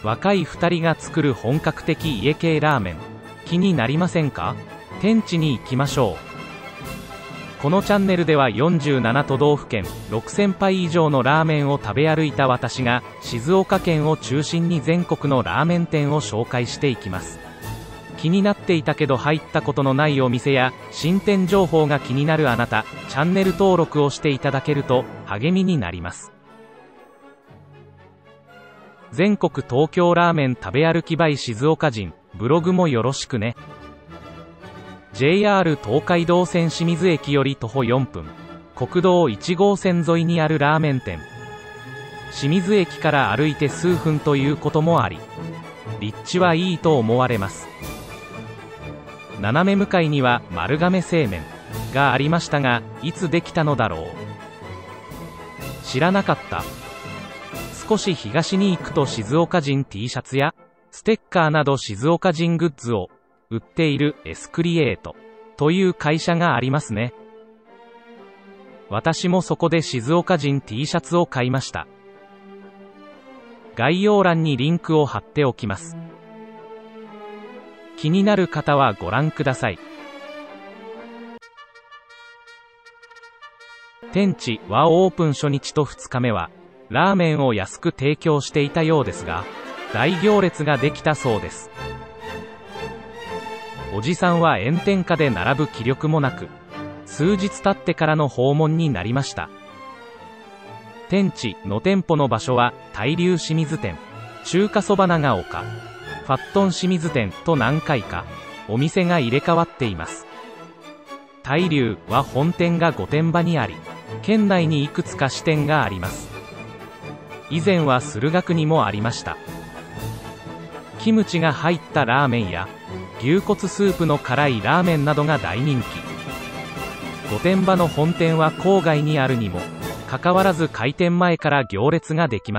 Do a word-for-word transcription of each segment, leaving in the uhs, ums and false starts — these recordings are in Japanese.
若いふたりが作る本格的家系ラーメン、気になりませんか？天地に行きましょう。このチャンネルではよんじゅうなな都道府県ろくせんぱい以上のラーメンを食べ歩いた私が、静岡県を中心に全国のラーメン店を紹介していきます。気になっていたけど入ったことのないお店や新店情報が気になるあなた、チャンネル登録をしていただけると励みになります。全国東京ラーメン食べ歩き by 静岡人、ブログもよろしくね。ジェイアール 東海道線清水駅より徒歩よんぷん、国道いち号線沿いにあるラーメン店。清水駅から歩いて数分ということもあり、立地はいいと思われます。斜め向かいには丸亀製麺がありましたが、いつできたのだろう。知らなかった。少し東に行くと静岡人 T シャツやステッカーなど静岡人グッズを売っているエスクリエイトという会社がありますね。私もそこで静岡人 T シャツを買いました。概要欄にリンクを貼っておきます。気になる方はご覧ください。天地はオープン初日とふつかめはラーメンを安く提供していたようですが、大行列ができたそうです。おじさんは炎天下で並ぶ気力もなく、数日経ってからの訪問になりました。天地の店舗の場所は大龍清水店、中華そば長岡、ファットン清水店と何回かお店が入れ替わっています。大龍は本店が御殿場にあり、県内にいくつか支店があります。以前は駿河区にもありました。キムチが入ったラーメンや牛骨スープの辛いラーメンなどが大人気。御殿場の本店は郊外にあるにもかかわらず開店前から行列ができます。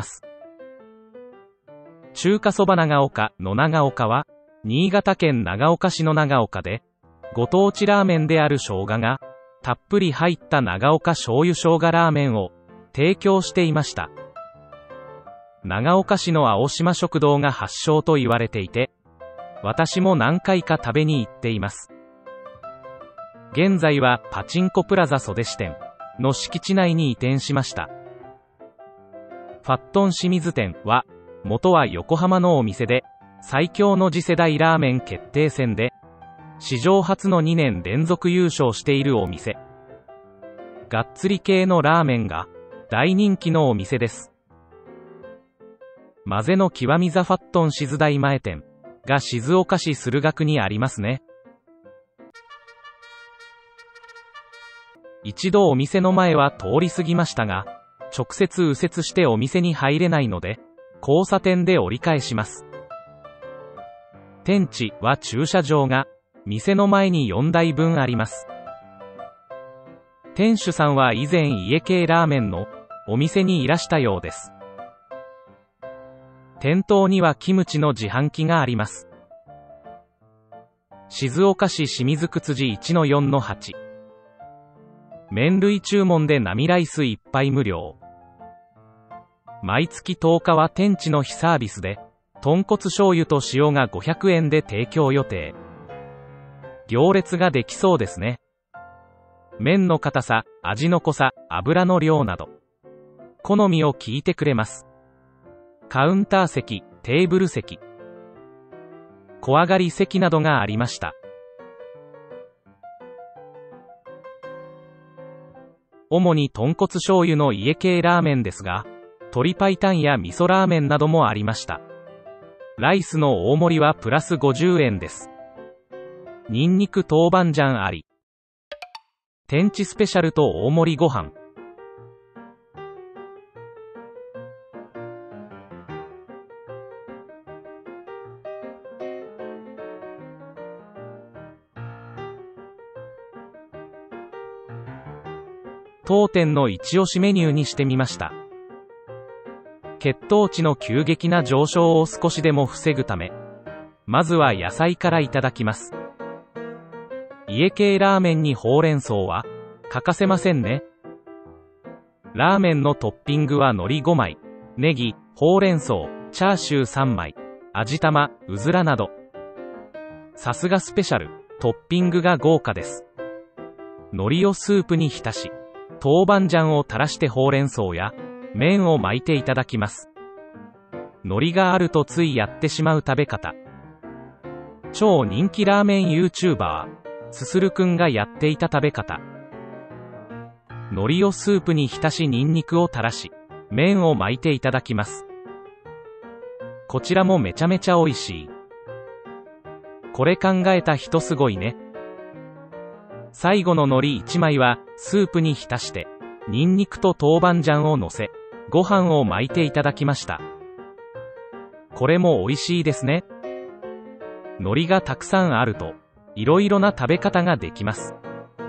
中華そば長岡の長岡は新潟県長岡市の長岡で、ご当地ラーメンである生姜がたっぷり入った長岡醤油生姜ラーメンを提供していました。長岡市の青島食堂が発祥と言われていて、私も何回か食べに行っています。現在はパチンコプラザ袖支店の敷地内に移転しました。ファットン清水店は元は横浜のお店で、最強の次世代ラーメン決定戦で史上初のにねん連続優勝しているお店。がっつり系のラーメンが大人気のお店です。混ぜの極みザファットン静台前店が静岡市駿河区にありますね。一度お店の前は通り過ぎましたが、直接右折してお店に入れないので、交差点で折り返します。天地は駐車場が店の前によんだいぶんあります。店主さんは以前家系ラーメンのお店にいらしたようです。店頭にはキムチの自販機があります。静岡市清水区辻 いちのよんのはち。麺類注文で並ライスいっぱい無料。毎月とおかは天地の日サービスで、豚骨醤油と塩がごひゃくえんで提供予定。行列ができそうですね。麺の硬さ、味の濃さ、油の量など、好みを聞いてくれます。カウンター席、テーブル席、小上がり席などがありました。主に豚骨醤油の家系ラーメンですが、鶏白湯や味噌ラーメンなどもありました。ライスの大盛りはプラスごじゅうえんです。ニンニク豆板醤あり。天地スペシャルと大盛りご飯。当店の一押しメニューにしてみました。血糖値の急激な上昇を少しでも防ぐため、まずは野菜からいただきます。家系ラーメンにほうれん草は欠かせませんね。ラーメンのトッピングは海苔ごまい、ネギ、ほうれん草、 チャーシューさんまい、味玉、うずらなど。さすがスペシャル、トッピングが豪華です。海苔をスープに浸し、豆板醤を垂らしてほうれん草や麺を巻いていただきます。海苔があるとついやってしまう食べ方。超人気ラーメン YouTuber、すするくんがやっていた食べ方。海苔をスープに浸しニンニクを垂らし、麺を巻いていただきます。こちらもめちゃめちゃ美味しい。これ考えた人すごいね。最後の海苔いちまいはスープに浸して、ニンニクと豆板醤を乗せ、ご飯を巻いていただきました。これも美味しいですね。海苔がたくさんあると、いろいろな食べ方ができます。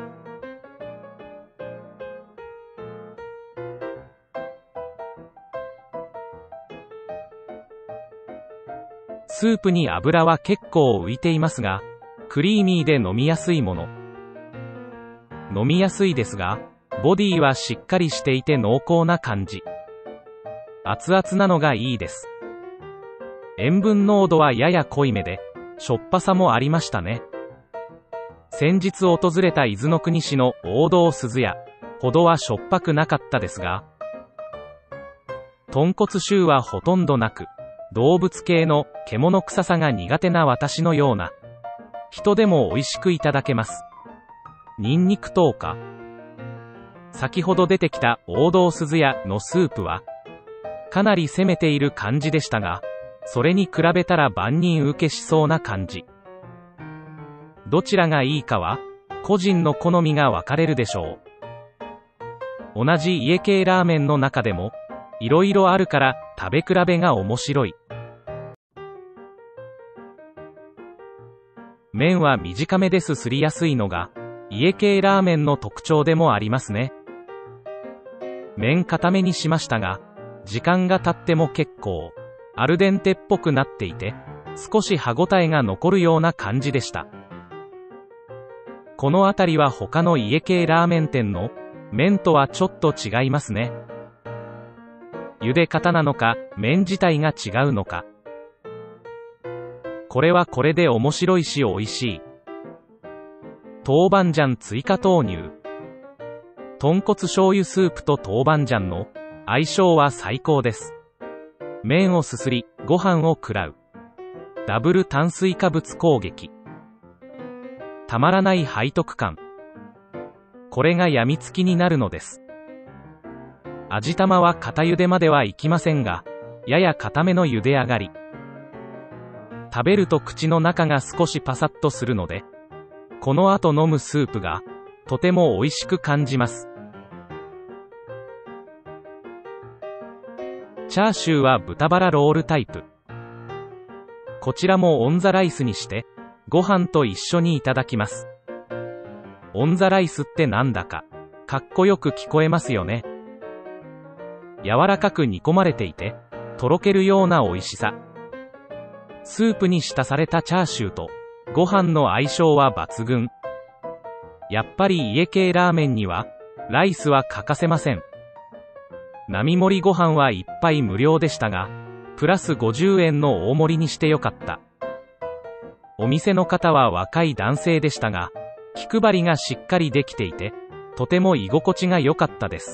スープに油は結構浮いていますが、クリーミーで飲みやすいもの。飲みやすいですが、ボディはしっかりしていて濃厚な感じ。熱々なのがいいです。塩分濃度はやや濃いめで、しょっぱさもありましたね。先日訪れた伊豆の国市の王道すず屋ほどはしょっぱくなかったですが、豚骨臭はほとんどなく、動物系の獣臭さが苦手な私のような人でも美味しくいただけます。ニンニク糖か。先ほど出てきた王道すず屋のスープはかなり攻めている感じでしたが、それに比べたら万人受けしそうな感じ。どちらがいいかは個人の好みが分かれるでしょう。同じ家系ラーメンの中でもいろいろあるから食べ比べが面白い。麺は短めですすりやすいのが家系ラーメンの特徴でもありますね。麺固めにしましたが、時間が経っても結構アルデンテっぽくなっていて、少し歯ごたえが残るような感じでした。このあたりは他の家系ラーメン店の麺とはちょっと違いますね。茹で方なのか、麺自体が違うのか。これはこれで面白いし美味しい。豆板醤追加投入。豚骨醤油スープと豆板醤の相性は最高です。麺をすすり、ご飯を食らう。ダブル炭水化物攻撃。たまらない背徳感。これが病みつきになるのです。味玉は固茹でまではいきませんが、やや固めの茹で上がり。食べると口の中が少しパサッとするので、この後飲むスープがとても美味しく感じます。チャーシューは豚バラロールタイプ。こちらもオンザライスにしてご飯と一緒にいただきます。オンザライスってなんだかかっこよく聞こえますよね。柔らかく煮込まれていて、とろけるような美味しさ。スープに浸されたチャーシューとご飯の相性は抜群。やっぱり家系ラーメンにはライスは欠かせません。並盛りご飯は一杯無料でしたが、プラスごじゅうえんの大盛りにしてよかった。お店の方は若い男性でしたが、気配りがしっかりできていて、とても居心地が良かったです。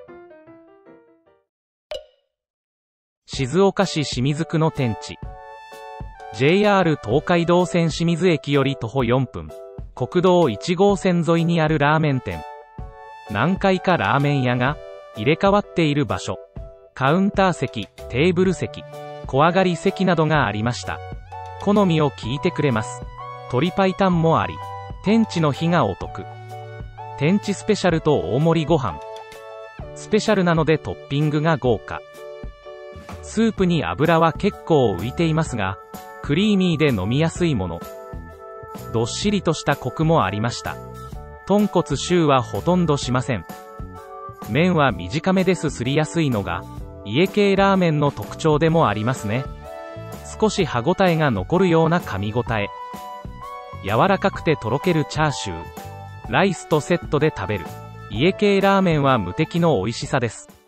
静岡市清水区の天地。ジェイアール 東海道線清水駅より徒歩よんぷん、国道いち号線沿いにあるラーメン店。何階かラーメン屋が入れ替わっている場所。カウンター席、テーブル席、小上がり席などがありました。好みを聞いてくれます。鶏白湯もあり、天地の日がお得。天地スペシャルと大盛りご飯。スペシャルなのでトッピングが豪華。スープに油は結構浮いていますが、クリーミーで飲みやすいもの。どっしりとしたコクもありました。豚骨臭はほとんどしません。麺は短めですすりやすいのが家系ラーメンの特徴でもありますね。少し歯ごたえが残るような噛みごたえ。柔らかくてとろけるチャーシュー。ライスとセットで食べる家系ラーメンは無敵の美味しさです。